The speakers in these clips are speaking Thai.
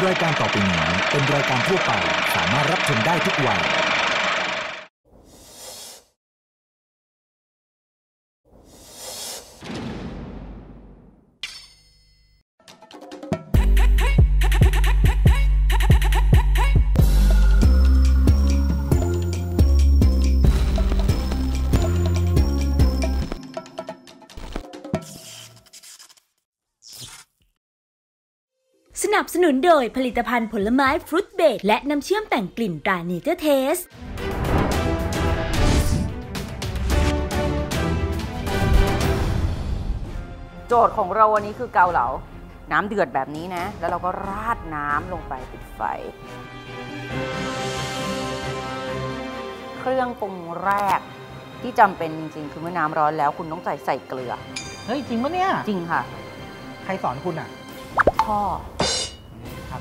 รายการต่อไปนี้เป็นรายการทั่วไปสามารถรับชมได้ทุกวัยสนับสนุนโดยผลิตภัณฑ์ผลไม้ฟรุตเบรดและน้ำเชื่อมแต่งกลิ่นตราเนเจอร์เทสโจทย์ของเราวันนี้คือเกาเหลาน้ำเดือดแบบนี้นะแล้วเราก็ราดน้ำลงไปปิดไฟเครื่องปรุงแรกที่จำเป็นจริงๆคือเมื่อน้ำร้อนแล้วคุณต้องใส่เกลือเฮ้ยจริงปะเนี่ยจริงค่ะใครสอนคุณอ่ะพ่อครับ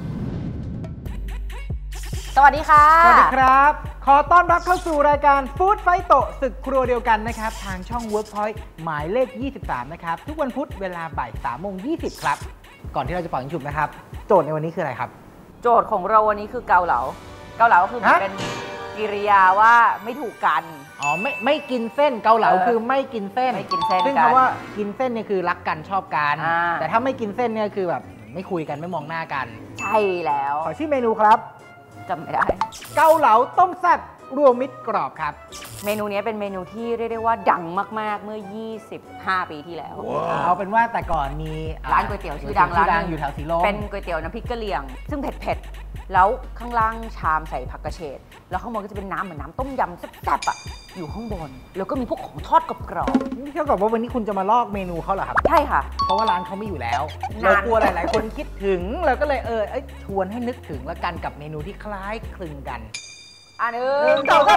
สวัสดีค่ะสวัสดีครับขอต้อนรับเข้าสู่รายการฟู้ดไฟโตะศึกครัวเดียวกันนะครับทางช่อง Workpoint หมายเลข 23 นะครับทุกวันพุธเวลาบ่าย 3:20 ครับก่อนที่เราจะเป่ายิงฉุบนะครับโจทย์ในวันนี้คืออะไรครับโจทย์ของเราวันนี้คือเกาเหลาก็คือเป็นกิริยาว่าไม่ถูกกันอ๋อไม่กินเส้นเกาเหลาคือไม่กินเส้นซึ่งคำว่ากินเส้นเนี่ยคือรักกันชอบกันแต่ถ้าไม่กินเส้นเนี่ยคือแบบไม่คุยกันไม่มองหน้ากันใช่แล้วขอชื่อเมนูครับจำไม่ได้เกาเหลาต้มแซ่บรวมมิตรกรอบครับเมนูนี้เป็นเมนูที่เรียกได้ว่าดังมากๆเมื่อ25 ปีที่แล้วเอาเป็นว่าแต่ก่อนมีร้านก๋วยเตี๋ยวชื่อดังร้านอยู่แถวสีลมเป็นก๋วยเตี๋ยวน้ำพริกกะเหรี่ยงซึ่งเผ็ดแล้วข้างล่างชามใส่ผักกระเฉดแล้วข้างบนก็จะเป็นน้ำเหมือนน้ำต้มยำแซ่บๆอ่ะอยู่ข้างบนแล้วก็มีพวกของทอดกรอบนี่เท่ากับว่าวันนี้คุณจะมาลอกเมนูเขาเหรอครับใช่ค่ะเพราะว่าร้านเขาไม่อยู่แล้วเรากลัวหลายๆคนคิดถึงเราก็เลยชวนให้นึกถึงแล้วกันกับเมนูที่คล้ายคลึงกัน 1 2 3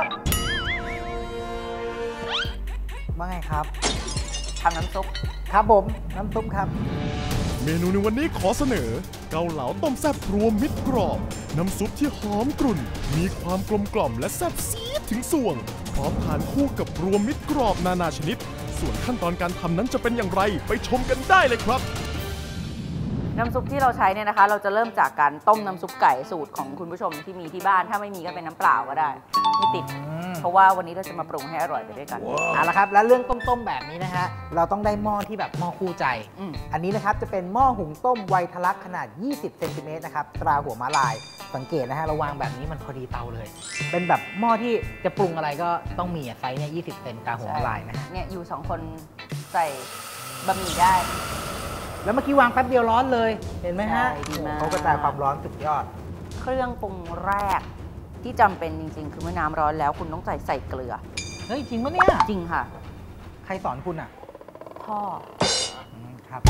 ว่าไงครับทำน้ำซุปครับผมน้ำซุปครับเมนูในวันนี้ขอเสนอเกาเหลาต้มแซ่บรวมมิตรกรอบน้ำซุปที่หอมกรุ่นมีความกลมกล่อมและแซ่บซีดถึงส่วงพร้อมทานคู่กับรวมมิตรกรอบนานาชนิดส่วนขั้นตอนการทำนั้นจะเป็นอย่างไรไปชมกันได้เลยครับน้ำซุปที่เราใช้เนี่ยนะคะเราจะเริ่มจากการต้มน้ำซุปไก่สูตรของคุณผู้ชมที่มีที่บ้านถ้าไม่มีก็เป็นน้ำเปล่าก็ได้ไม่ติดเพราะว่าวันนี้เราจะมาปรุงให้อร่อยไปด้วยกันเอาละครับแล้วเรื่องต้มแบบนี้นะฮะเราต้องได้หม้อที่แบบหม้อคู่ใจอันนี้นะครับจะเป็นหม้อหุงต้มไวทะลักขนาด20เซนติเมตรนะครับตราหัวม้าลายสังเกตนะฮะเราวางแบบนี้มันพอดีเตาเลยเป็นแบบหม้อที่จะปรุงอะไรก็ต้องมีไซส์เนี่ย20เซนตราหัวม้าลายนะเนี่ยอยู่2คนใส่บะหมี่ได้แล้วเมื่อกี้วางแป๊บเดียวร้อนเลยเห็นไหมฮะเขากระจายความร้อนสุดยอดเครื่องปรุงแรกที่จำเป็นจริงๆคือเมื่อน้ำร้อนแล้วคุณต้องใส่เกลือเฮ้ยจริงปะเนี่ยจริงค่ะใครสอนคุณอ่ะพ่อครับ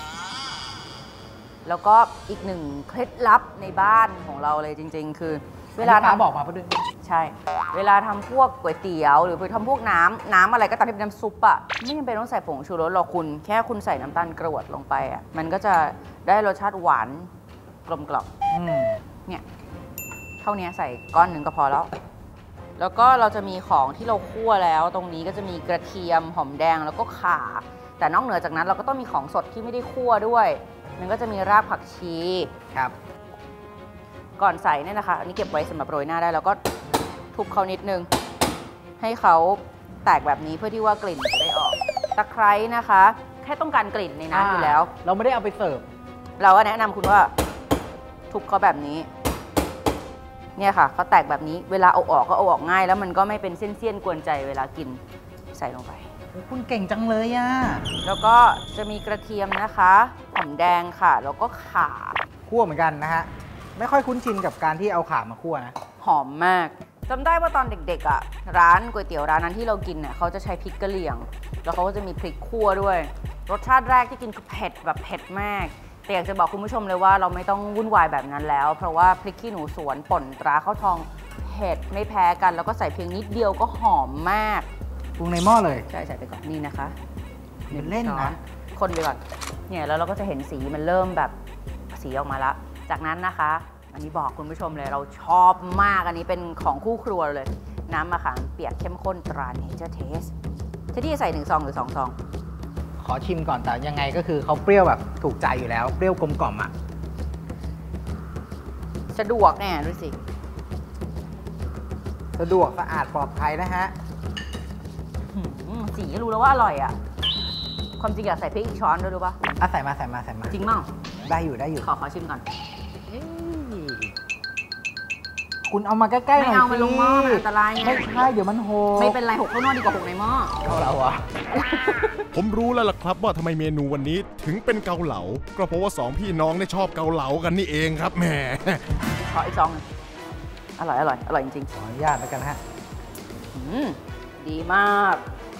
แล้วก็อีกหนึ่งเคล็ดลับในบ้านของเราเลยจริงๆคือเวลาทำบอกมาเพื่อนใช่เวลาทำพวกก๋วยเตี๋ยวหรือไปทำพวกน้ำอะไรก็ตามที่เป็นน้ำซุปอะไม่จำเป็นต้องใส่ผงชูรสหรอกคุณแค่คุณใส่น้ำตาลกรวดลงไปอะมันก็จะได้รสชาติหวานกลมกล่อมเนี่ยเท่านี้ใส่ก้อนหนึ่งก็พอแล้วก็เราจะมีของที่เราคั่วแล้วตรงนี้ก็จะมีกระเทียมหอมแดงแล้วก็ข่าแต่นอกเหนือจากนั้นเราก็ต้องมีของสดที่ไม่ได้คั่วด้วยมันก็จะมีรากผักชีครับก่อนใส่เนี่ยนะคะอันนี้เก็บไว้สำหรับโรยหน้าได้แล้วก็ทุบเขานิดนึงให้เขาแตกแบบนี้เพื่อที่ว่ากลิ่นจะได้ออกตะไคร้นะคะแค่ต้องการกลิ่นในน้ำอยู่แล้วเราไม่ได้เอาไปเสิร์ฟเราก็แนะนำคุณว่าทุบเขาแบบนี้เนี่ยค่ะเขาแตกแบบนี้เวลาเอาออกก็เอาออกง่ายแล้วมันก็ไม่เป็นเส้นๆกวนใจเวลากินใส่ลงไปคุณเก่งจังเลยอ่ะแล้วก็จะมีกระเทียมนะคะหอมแดงค่ะแล้วก็ข่าคั่วเหมือนกันนะฮะไม่ค่อยคุ้นชินกับการที่เอาข่ามาคั่วนะหอมมากจำได้ว่าตอนเด็กๆอ่ะร้านก๋วยเตี๋ยวร้านนั้นที่เรากินเนี่ยเขาจะใช้พริกกะเหรี่ยงแล้วเขาก็จะมีพริกคั่วด้วยรสชาติแรกที่กินคือเผ็ดแบบเผ็ดมากแต่อยากจะบอกคุณผู้ชมเลยว่าเราไม่ต้องวุ่นวายแบบนั้นแล้วเพราะว่าพริกขี้หนูสวนป่นตราข้าวทองเผ็ดไม่แพ้กันแล้วก็ใส่เพียงนิดเดียวก็หอมมากปรุงในหม้อเลยใช่ไปก่อนนี่นะคะเล่นนะคนไปก่อนเนี่ยแล้วเราก็จะเห็นสีมันเริ่มแบบสีออกมาแล้วจากนั้นนะคะอันนี้บอกคุณผู้ชมเลยเราชอบมากอันนี้เป็นของคู่ครัวเลยน้ำมะขามเปียกเข้มข้นตราเนเจอร์เทสที่ใส่1 ซองหรือ2 ซองขอชิมก่อนแต่ยังไงก็คือเขาเปรี้ยวแบบถูกใจอยู่แล้วเปรี้ยวกลมกล่อมอ่ะสะดวกแน่ดูสิสะดวกสะอาดปลอดภัยนะฮะสีก็รู้แล้วว่าอร่อยอ่ะความจริงอยากใส่พริกอีกช้อนด้วยรู้ป่ะใส่มาจริงมั้งได้อยู่ขอชิมก่อนคุณเอามาใกล้ๆหน่อยสิไม่เอามาลงหม้อมันอันตรายไงไม่ใช่เดี๋ยวมันหกไม่เป็นไรหกข้างนอกดีกว่าหกในหม้อเอาแล้ววะผมรู้แล้วล่ะครับว่าทำไมเมนูวันนี้ถึงเป็นเกาเหลาก็เพราะว่า2พี่น้องได้ชอบเกาเหลากันนี่เองครับแหมขออีกซองอร่อยจริงๆขออนุญาตแล้วกันฮะดีมาก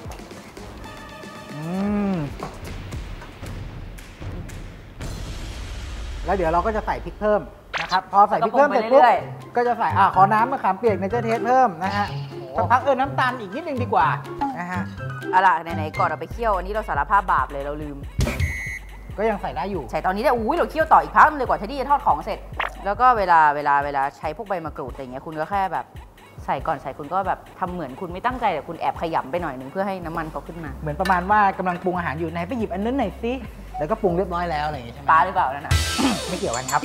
แล้วเดี๋ยวเราก็จะใส่พริกเพิ่มนะครับพอใส่พริกเพิ่มเสร็จปุ๊บก็จะใส่ขอน้ำมะขามเปียกในเจเทสเพิ่มนะฮะสักพักน้ำตาลอีกนิดนึงดีกว่านะฮะอะไรไหนๆก่อนเราไปเคี่ยวอันนี้เราสารภาพบาปเลยเราลืมก็ยังใส่ได้อยู่ใส่ตอนนี้ได้เราเคี่ยวต่ออีกพักนึงเลยกว่าเทดดี้จะทอดของเสร็จแล้วก็เวลาใช้พวกใบมะกรูดอะไรเงี้ยคุณก็แค่แบบใส่ก่อนใส่คุณก็แบบทำเหมือนคุณไม่ตั้งใจแต่คุณแอบขยำไปหน่อยนึงเพื่อให้น้ำมันเขาขึ้นมาเหมือนประมาณว่ากำลังปรุงอาหารอยู่ไหนไปหยิบอันนั้นหน่อยสิแล้วก็ปรุงเรียบร้อยแล้วอะไรอย่างเงี้ยใช่ไหมปลาหรือเปล่านั่นน่ะไม่เกี่ยวกันครับ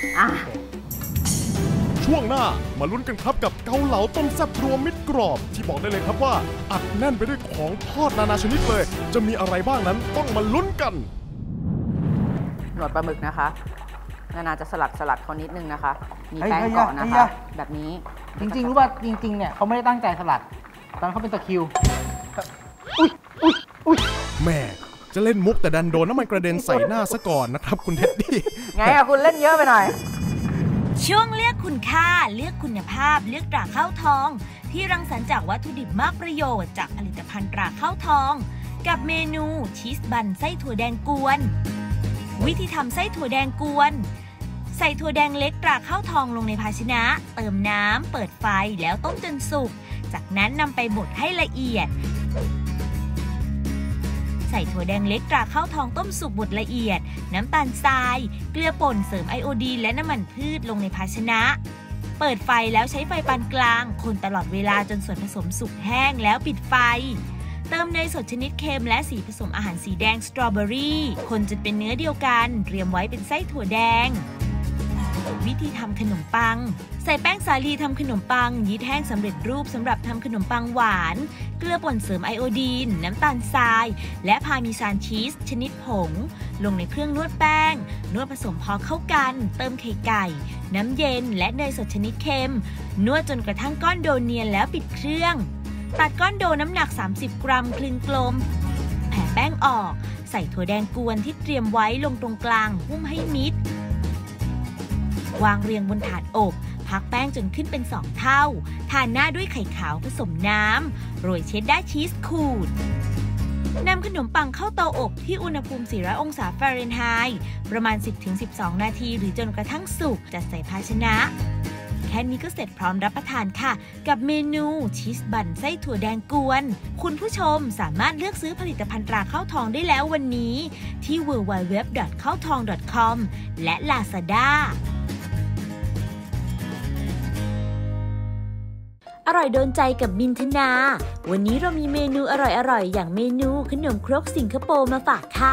ช่วงหน้ามาลุ้นกันครับกับเกาเหลาต้มแซ่บรวมมิตรกรอบที่บอกได้เลยครับว่าอัดแน่นไปด้วยของทอดนานาชนิดเลยจะมีอะไรบ้างนั้นต้องมาลุ้นกันหนวดปลาหมึกนะคะนานาจะสลัดเขานิดนึงนะคะมีแป้งเกาะนะคะแบบนี้จริงๆรู้ป่ะจริงๆเนี่ยเขาไม่ได้ตั้งใจสลัดตอนเขาเป็นตะคริวอุ้ยแม่จะเล่นมุกแต่ดันโดนน้ำมันกระเด็นใส่หน้าซะก่อนนะครับคุณเท็ดดี้ไงอะคุณเล่นเยอะไปหน่อยช่วงเลือกคุณค่าเลือกคุณภาพเลือกตราข้าวทองที่รังสรรค์จากวัตถุดิบมากประโยชน์จากผลิตภัณฑ์ตราข้าวทองกับเมนูชีสบันไส้ถั่วแดงกวนวิธีทำไส้ถั่วแดงกวนใส่ถั่วแดงเล็กตราข้าวทองลงในภาชนะเติมน้ำเปิดไฟแล้วต้มจนสุกจากนั้นนำไปบดให้ละเอียดใส่ถั่วแดงเล็กตราข้าวทองต้มสุกบดละเอียดน้ำตาลทรายเกลือป่นเสริมไอโอดีนและน้ำมันพืชลงในภาชนะเปิดไฟแล้วใช้ไฟปานกลางคนตลอดเวลาจนส่วนผสมสุกแห้งแล้วปิดไฟเติมเนยสดชนิดเค็มและสีผสมอาหารสีแดงสตรอเบอรี่คนจนเป็นเนื้อเดียวกันเตรียมไว้เป็นไส้ถั่วแดงวิธีทำขนมปังใส่แป้งสาลีทำขนมปังยีสต์แห้งสำเร็จรูปสำหรับทำขนมปังหวานเกลือป่นเสริมไอโอดีนน้ำตาลทรายและพาร์เมซานชีสชนิดผงลงในเครื่องนวดแป้งนวดผสมพอเข้ากันเติมไข่ไก่น้ำเย็นและเนยสดชนิดเค็มนวดจนกระทั่งก้อนโดเนียนแล้วปิดเครื่องตัดก้อนโดน้ำหนัก30 กรัมคลึงกลมแผ่แป้งออกใส่ถั่วแดงกวนที่เตรียมไว้ลงตรงกลางหุ้มให้มิดวางเรียงบนถาดอบพักแป้งจนขึ้นเป็น2เท่าทาหน้าด้วยไข่ขาวผสมน้ำโรยเชดดาร์ชีสขูดนำขนมปังเข้าเตาอบที่อุณหภูมิ400 องศาฟาเรนไฮต์ประมาณ 10-12 นาทีหรือจนกระทั่งสุกจัดใส่ภาชนะแค่นี้ก็เสร็จพร้อมรับประทานค่ะกับเมนูชีสบันไส้ถั่วแดงกวนคุณผู้ชมสามารถเลือกซื้อผลิตภัณฑ์ตราข้าวทองได้แล้ววันนี้ที่ www.kaotong.com และ Lazadaอร่อยโดนใจกับบินธนาวันนี้เรามีเมนูอร่อยๆอย่างเมนูขนมครกสิงคโปร์มาฝากค่ะ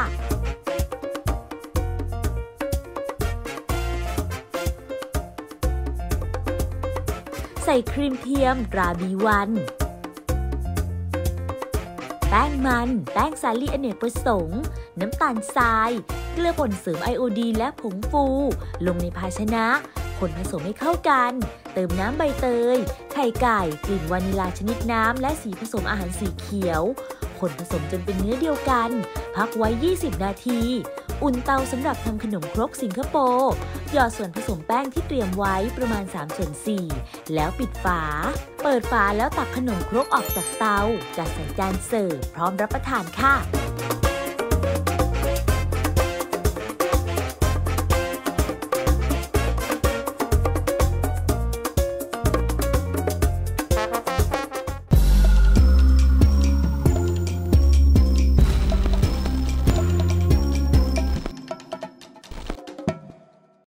ใส่ครีมเทียมตรา B1 แป้งมันแป้งสาลีอเนกประสงค์น้ำตาลทรายเกลือป่นเสริมไอโอดีนและผงฟูลงในภาชนะคนผสมให้เข้ากันเติมน้ำใบเตยไข่ไก่กลิ่นวานิลาชนิดน้ำและสีผสมอาหารสีเขียวคนผสมจนเป็นเนื้อเดียวกันพักไว้20 นาทีอุ่นเตาสำหรับทำขนมครกสิงคโปร์หยอดส่วนผสมแป้งที่เตรียมไว้ประมาณ3/4แล้วปิดฝาเปิดฝาแล้วตักขนมครกออกจากเตาจัดใส่จานเสิร์ฟพร้อมรับประทานค่ะ